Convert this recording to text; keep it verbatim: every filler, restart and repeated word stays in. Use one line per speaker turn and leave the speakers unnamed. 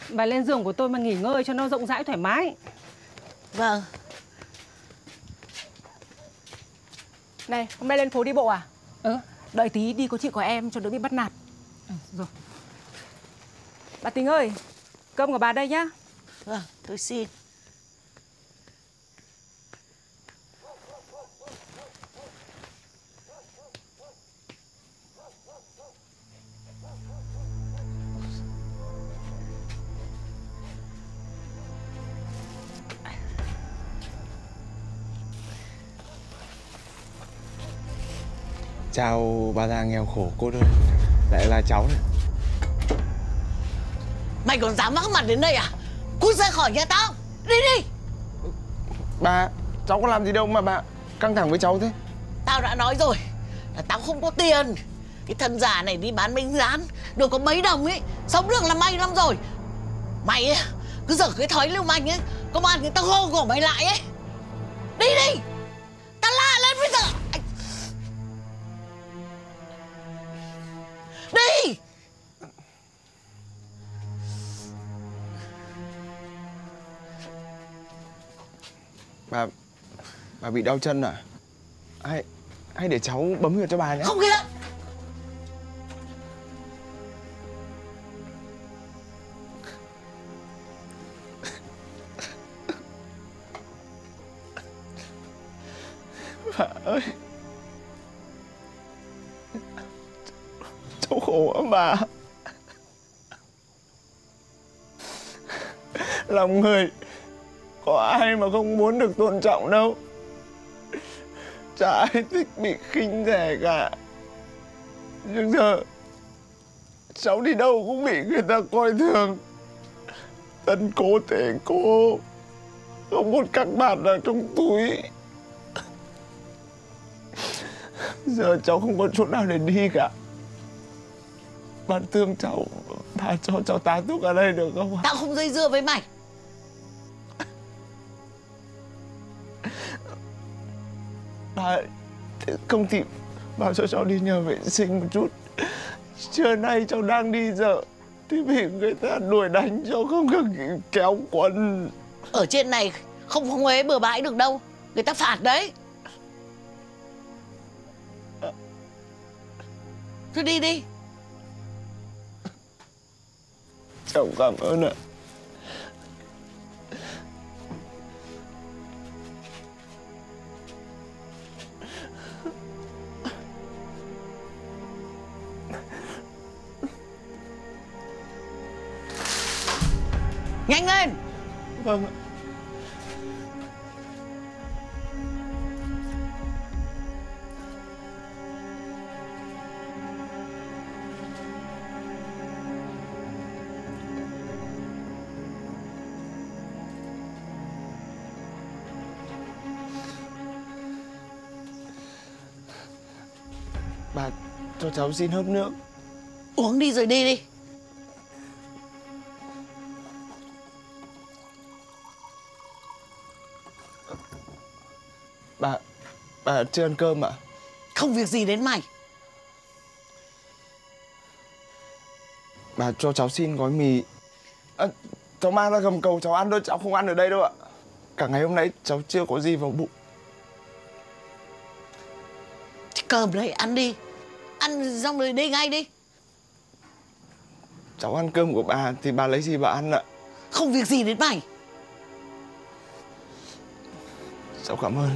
Bà lên giường của tôi mà nghỉ ngơi cho nó rộng rãi thoải mái.
Vâng.
Này, hôm nay lên phố đi bộ à?
Ừ.
Đợi tí đi có chị có em cho đỡ bị bắt nạt.
Ừ, rồi.
Bà Tính ơi, cơm của bà đây nhá.
Vâng, tôi xin.
Chào bà già nghèo khổ cô đơn. Lại là cháu này.
Mày còn dám vắng mặt đến đây à? Cút ra khỏi nhà tao. Đi đi.
Bà, cháu có làm gì đâu mà bà căng thẳng với cháu thế.
Tao đã nói rồi là tao không có tiền. Cái thân già này đi bán bánh rán được có mấy đồng ấy, sống được là may lắm rồi. Mày ấy, cứ dở cái thói lưu manh ấy, công an người ta gô của mày lại ấy. Đi đi. Tao la lên bây giờ. Đi.
Bà, bà bị đau chân à? Hay, hay để cháu bấm huyệt cho bà nhé.
Không kìa.
Bà ơi, cháu khổ lắm bà. Lòng người có ai mà không muốn được tôn trọng đâu. Chả ai thích bị khinh rẻ cả. Nhưng giờ cháu đi đâu cũng bị người ta coi thường. Thân cố thể cô, không một các bạn ở trong túi. Giờ cháu không có chỗ nào để đi cả. Bạn thương cháu, bà cho cháu tá túc ở đây được không ạ?
Tao không dây dưa với mày.
Bà, không thì bảo cho cháu đi nhờ vệ sinh một chút. Trưa nay cháu đang đi dợ thì bị người ta đuổi đánh, cháu không được kéo quần.
Ở trên này không phong uế bừa bãi được đâu, người ta phạt đấy. Thôi đi đi.
Cháu cảm ơn ạ.
Nhanh lên.
Vâng ạ. Bà cho cháu xin hớp nước.
Uống đi rồi đi đi.
Bà, bà chưa ăn cơm ạ?
Không việc gì đến mày.
Bà cho cháu xin gói mì. À, cháu mang ra gầm cầu cháu ăn thôi, cháu không ăn ở đây đâu ạ. Cả ngày hôm nay cháu chưa có gì vào bụng.
Thì cơm đấy, ăn đi. Ăn xong rồi đi ngay đi.
Cháu ăn cơm của bà thì bà lấy gì bà ăn ạ?
Không việc gì đến mày.
Cháu cảm ơn.